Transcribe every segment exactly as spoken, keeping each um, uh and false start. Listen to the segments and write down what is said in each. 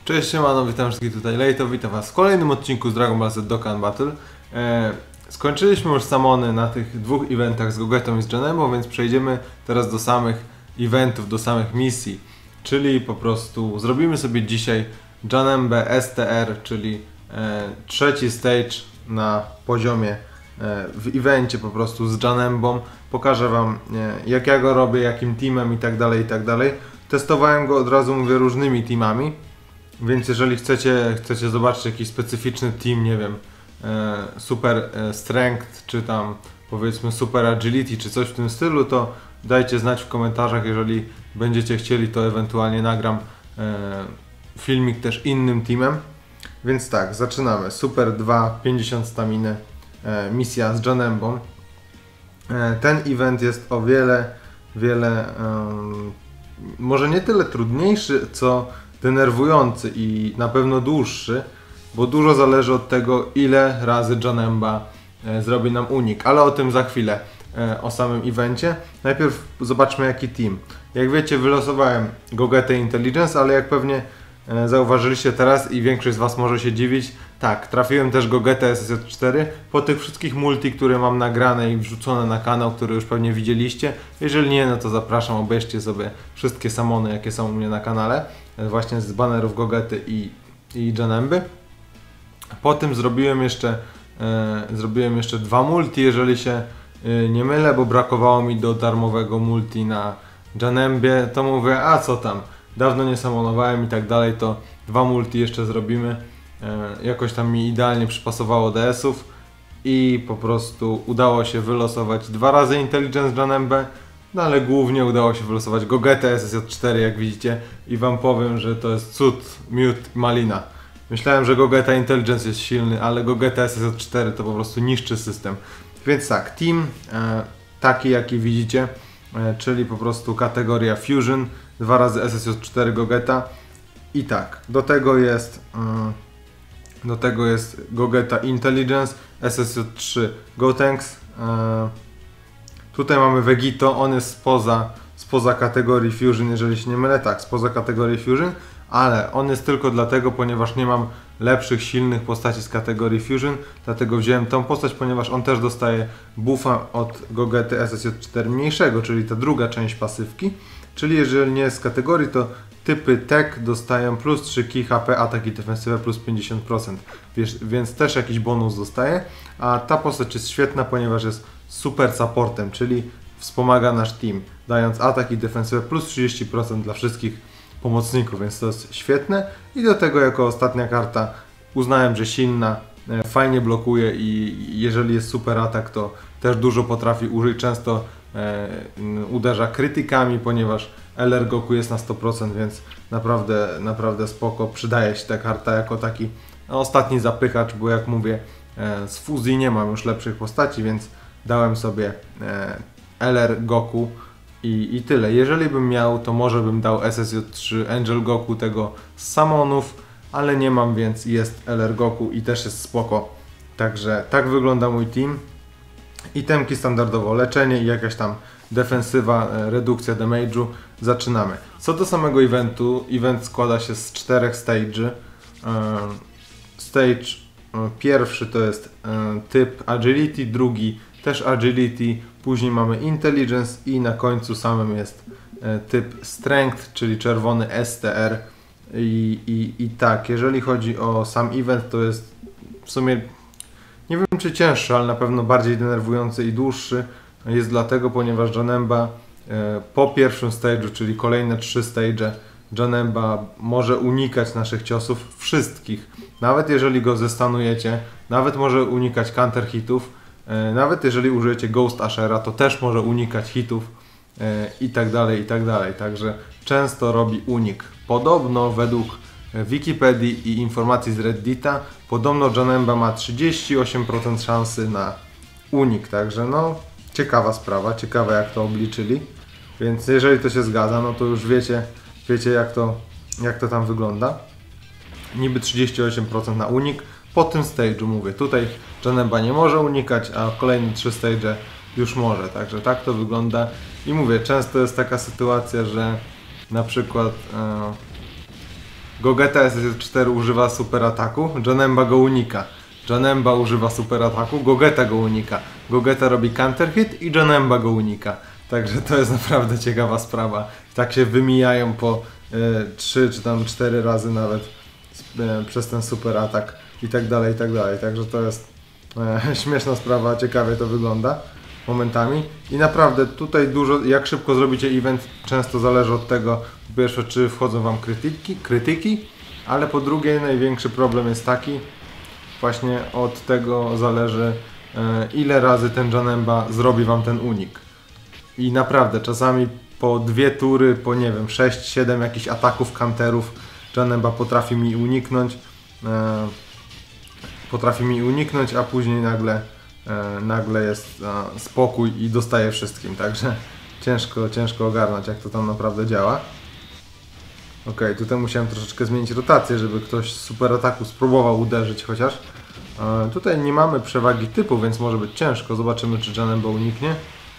Cześć, siemano, witam wszystkich tutaj Lejto, witam was w kolejnym odcinku z Dragon Ball Z Dokkan Battle. E, skończyliśmy już samony na tych dwóch eventach z Gogetą i z Janembą, więc przejdziemy teraz do samych eventów, do samych misji. Czyli po prostu zrobimy sobie dzisiaj Janembę S T R, czyli e, trzeci stage na poziomie e, w evencie po prostu z Janembą. Pokażę wam e, jak ja go robię, jakim teamem i tak dalej, i tak dalej. Testowałem go, od razu mówię, różnymi teamami. Więc jeżeli chcecie, chcecie zobaczyć jakiś specyficzny team, nie wiem, e, super e, strength, czy tam powiedzmy super agility, czy coś w tym stylu, to dajcie znać w komentarzach. Jeżeli będziecie chcieli, to ewentualnie nagram e, filmik też innym teamem. Więc tak, zaczynamy. Super dwa, pięćdziesiąt staminy, e, misja z Janembą. E, ten event jest o wiele, wiele, e, może nie tyle trudniejszy, co denerwujący i na pewno dłuższy, bo dużo zależy od tego, ile razy Janemba e, zrobi nam unik, ale o tym za chwilę, e, o samym evencie. Najpierw zobaczmy jaki team. Jak wiecie, wylosowałem Gogetę Intelligence, ale jak pewnie e, zauważyliście teraz i większość z was może się dziwić, tak, trafiłem też Gogetę S S J cztery po tych wszystkich multi, które mam nagrane i wrzucone na kanał, które już pewnie widzieliście. Jeżeli nie, no to zapraszam, obejrzcie sobie wszystkie samony, jakie są u mnie na kanale, właśnie z banerów Gogety i, i Janemby. Po tym zrobiłem jeszcze, e, zrobiłem jeszcze dwa multi, jeżeli się e, nie mylę, bo brakowało mi do darmowego multi na Janembie. To mówię, a co tam, dawno nie samonowałem i tak dalej, to dwa multi jeszcze zrobimy. E, jakoś tam mi idealnie przypasowało D S ów i po prostu udało się wylosować dwa razy Intelligence Janembę. No ale głównie udało się wylosować Gogetę S S J cztery, jak widzicie, i wam powiem, że to jest cud, miód, malina. Myślałem, że Gogeta Intelligence jest silny, ale Gogeta S S J cztery to po prostu niszczy system. Więc tak, team e, taki jaki widzicie, e, czyli po prostu kategoria Fusion, dwa razy S S J cztery Gogeta. I tak, do tego jest mm, do tego jest Gogeta Intelligence, S S J trzy Gotenks. E, Tutaj mamy Vegito, on jest spoza, spoza kategorii Fusion, jeżeli się nie mylę, tak, spoza kategorii Fusion, ale on jest tylko dlatego, ponieważ nie mam lepszych, silnych postaci z kategorii Fusion, dlatego wziąłem tą postać, ponieważ on też dostaje buffa od Gogety S S J cztery mniejszego, czyli ta druga część pasywki, czyli jeżeli nie jest z kategorii, to typy tech dostają plus trzy ki, H P, atak i defensywę plus pięćdziesiąt procent, Wiesz, więc też jakiś bonus dostaje, a ta postać jest świetna, ponieważ jest super supportem, czyli wspomaga nasz team, dając atak i defensywę plus trzydzieści procent dla wszystkich pomocników, więc to jest świetne. I do tego jako ostatnia karta uznałem, że silna, fajnie blokuje i jeżeli jest super atak, to też dużo potrafi użyć, często e, uderza krytykami, ponieważ L R Goku jest na sto procent, więc naprawdę, naprawdę spoko, przydaje się ta karta jako taki no, ostatni zapychacz, bo jak mówię, e, z fuzji nie mam już lepszych postaci, więc dałem sobie e, L R Goku i, i tyle. Jeżeli bym miał, to może bym dał S S J trzy Angel Goku tego z Samonów, ale nie mam, więc jest L R Goku i też jest spoko. Także tak wygląda mój team. Itemki standardowo, leczenie i jakaś tam defensywa, e, redukcja damage'u. Zaczynamy. Co do samego eventu, event składa się z czterech stage'y. E, stage e, pierwszy to jest e, typ agility, drugi też agility, później mamy intelligence i na końcu samym jest e, typ strength, czyli czerwony S T R. I, i, I tak, jeżeli chodzi o sam event, to jest w sumie, nie wiem czy cięższy, ale na pewno bardziej denerwujący i dłuższy. Jest dlatego, ponieważ Janemba e, po pierwszym stage'u, czyli kolejne trzy stage'e, Janemba może unikać naszych ciosów wszystkich. Nawet jeżeli go zestanujecie, nawet może unikać counter hitów. Nawet jeżeli użyjecie Ghost Ashera, to też może unikać hitów e, i tak dalej, i tak dalej. Także często robi unik. Podobno według Wikipedii i informacji z Reddita, podobno Janemba ma trzydzieści osiem procent szansy na unik. Także no, ciekawa sprawa, ciekawe jak to obliczyli. Więc jeżeli to się zgadza, no to już wiecie, wiecie jak to, jak to tam wygląda. Niby trzydzieści osiem procent na unik. Po tym stage'u mówię, tutaj Janemba nie może unikać, a kolejne trzy stage'e już może, także tak to wygląda. I mówię, często jest taka sytuacja, że na przykład e, Gogeta S S cztery używa super ataku, Janemba go unika. Janemba używa super ataku, Gogeta go unika. Gogeta robi counter hit i Janemba go unika. Także to jest naprawdę ciekawa sprawa. Tak się wymijają po trzy czy tam cztery razy nawet e, przez ten super atak i tak dalej, i tak dalej. Także to jest e, śmieszna sprawa, ciekawie to wygląda momentami. I naprawdę tutaj dużo, jak szybko zrobicie event, często zależy od tego, po pierwsze, czy wchodzą wam krytyki, krytyki, ale po drugie największy problem jest taki, właśnie od tego zależy e, ile razy ten Janemba zrobi wam ten unik. I naprawdę czasami po dwie tury, po nie wiem, sześć siedem jakichś ataków, counterów Janemba potrafi mi uniknąć. E, potrafi mi uniknąć, a później nagle, e, nagle jest e, spokój i dostaje wszystkim. Także ciężko, ciężko ogarnąć, jak to tam naprawdę działa. Ok, tutaj musiałem troszeczkę zmienić rotację, żeby ktoś z super ataku spróbował uderzyć chociaż. E, tutaj nie mamy przewagi typu, więc może być ciężko. Zobaczymy, czy Janemba uniknie.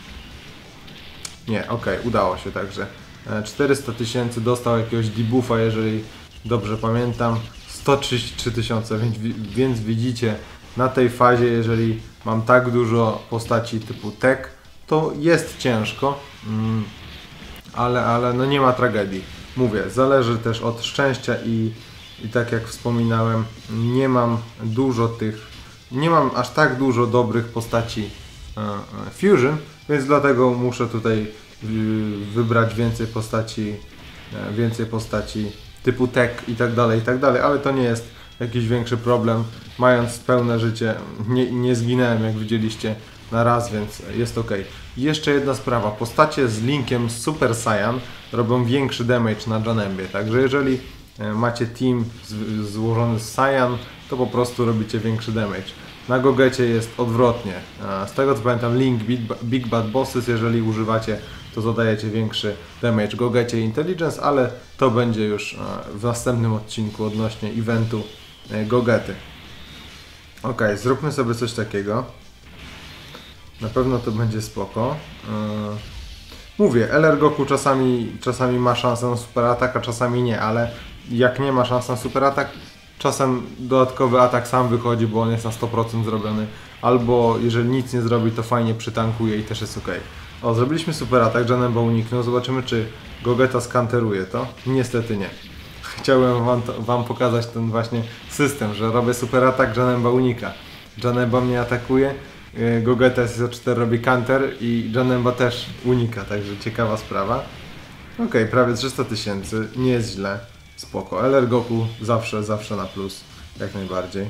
Nie, ok, udało się, także czterysta tysięcy dostał jakiegoś debuffa, jeżeli dobrze pamiętam, sto trzydzieści trzy tysiące, więc, więc widzicie, na tej fazie, jeżeli mam tak dużo postaci typu tech, to jest ciężko, mm, ale, ale no nie ma tragedii. Mówię, zależy też od szczęścia i, i tak jak wspominałem, nie mam dużo tych, nie mam aż tak dużo dobrych postaci e, e, Fusion, więc dlatego muszę tutaj wybrać więcej postaci, więcej postaci typu tech i tak dalej, i tak dalej, ale to nie jest jakiś większy problem. Mając pełne życie, nie, nie zginąłem, jak widzieliście, na raz, więc jest ok. Jeszcze jedna sprawa, postacie z linkiem Super Saiyan robią większy damage na Janembie, także jeżeli macie team z, złożony z Saiyan, to po prostu robicie większy damage. Na Gogecie jest odwrotnie. Z tego co pamiętam, Link Big Bad Bosses, jeżeli używacie, to zadajecie większy damage Gogecie Intelligence, ale to będzie już w następnym odcinku odnośnie eventu Gogety. Ok, zróbmy sobie coś takiego. Na pewno to będzie spoko. Mówię, L R Goku czasami, czasami ma szansę na super atak, a czasami nie, ale jak nie ma szans na super atak, czasem dodatkowy atak sam wychodzi, bo on jest na sto procent zrobiony. Albo jeżeli nic nie zrobi, to fajnie przytankuje i też jest ok. O, zrobiliśmy super atak, Janemba uniknął. Zobaczymy, czy Gogeta skanteruje to. Niestety nie. Chciałem wam, to, wam pokazać ten właśnie system, że robię super atak, Janemba unika. Janemba mnie atakuje, Gogeta S S cztery robi counter i Janemba też unika, także ciekawa sprawa. Ok, prawie trzysta tysięcy, nie jest źle. Spoko. L R Goku zawsze, zawsze na plus, jak najbardziej.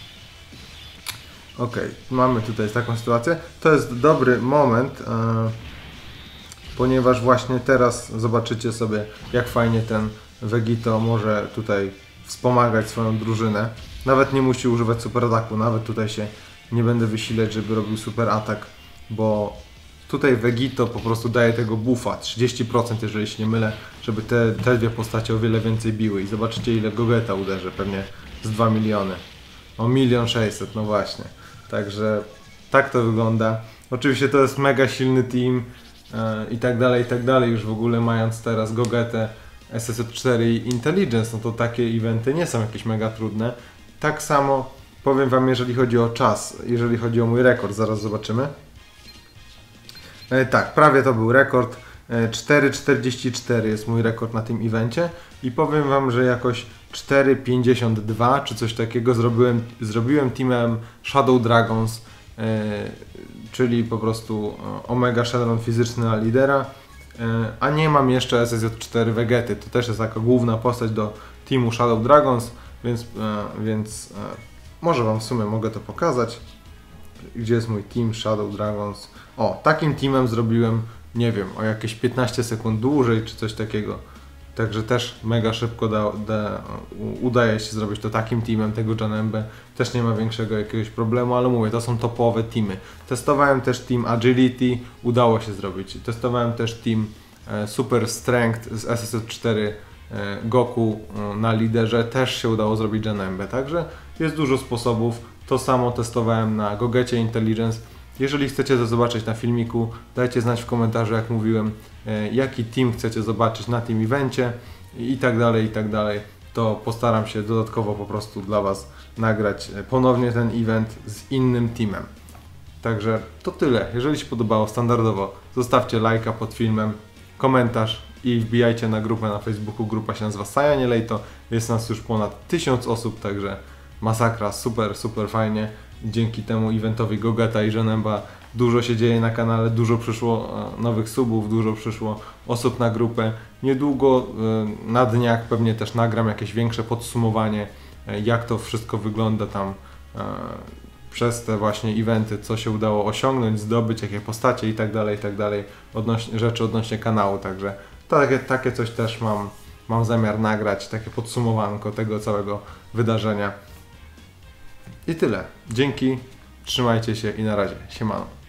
Ok, mamy tutaj taką sytuację. To jest dobry moment, e, ponieważ właśnie teraz zobaczycie sobie, jak fajnie ten Vegito może tutaj wspomagać swoją drużynę. Nawet nie musi używać super ataku, nawet tutaj się nie będę wysilać, żeby robił super atak, bo tutaj Vegito po prostu daje tego buffa, trzydzieści procent jeżeli się nie mylę, żeby te, te dwie postacie o wiele więcej biły. I zobaczycie, ile Gogeta uderzy, pewnie z dwa miliony. O milion sześćset, no właśnie. Także tak to wygląda. Oczywiście to jest mega silny team yy, i tak dalej, i tak dalej. Już w ogóle mając teraz Gogetę, S S cztery i Intelligence, no to takie eventy nie są jakieś mega trudne. Tak samo powiem wam, jeżeli chodzi o czas, jeżeli chodzi o mój rekord, zaraz zobaczymy. E, tak, prawie to był rekord. cztery czterdzieści cztery jest mój rekord na tym evencie i powiem wam, że jakoś cztery pięćdziesiąt dwa czy coś takiego zrobiłem, zrobiłem teamem Shadow Dragons, yy, czyli po prostu Omega Shenron fizyczny na lidera, yy, a nie mam jeszcze S S cztery Vegety, to też jest taka główna postać do teamu Shadow Dragons, więc, yy, więc yy, może wam w sumie mogę to pokazać. Gdzie jest mój team Shadow Dragons? O, takim teamem zrobiłem, nie wiem, o jakieś piętnaście sekund dłużej, czy coś takiego. Także też mega szybko da, da, udaje się zrobić to takim teamem, tego Janembę. Też nie ma większego jakiegoś problemu, ale mówię, to są topowe teamy. Testowałem też team Agility, udało się zrobić. Testowałem też team e, Super Strength z S S cztery e, Goku e, na liderze, też się udało zrobić Janembę. Także jest dużo sposobów. To samo testowałem na Gogecie Intelligence. Jeżeli chcecie to zobaczyć na filmiku, dajcie znać w komentarzu, jak mówiłem, jaki team chcecie zobaczyć na tym evencie i tak dalej, i tak dalej. to postaram się dodatkowo po prostu dla Was nagrać ponownie ten event z innym teamem. Także to tyle. Jeżeli się podobało, standardowo zostawcie lajka pod filmem, komentarz i wbijajcie na grupę na Facebooku. Grupa się nazywa Sajanie Lejto. Jest nas już ponad tysiąc osób, także masakra, super, super fajnie. Dzięki temu eventowi Gogeta i Żenemba dużo się dzieje na kanale, dużo przyszło nowych subów, dużo przyszło osób na grupę. Niedługo na dniach pewnie też nagram jakieś większe podsumowanie, jak to wszystko wygląda tam przez te właśnie eventy, co się udało osiągnąć, zdobyć, jakie postacie i tak dalej, i tak dalej, odnośnie, rzeczy odnośnie kanału, także takie, takie coś też mam, mam zamiar nagrać, takie podsumowanko tego całego wydarzenia. I tyle. Dzięki, trzymajcie się i na razie. Siemano.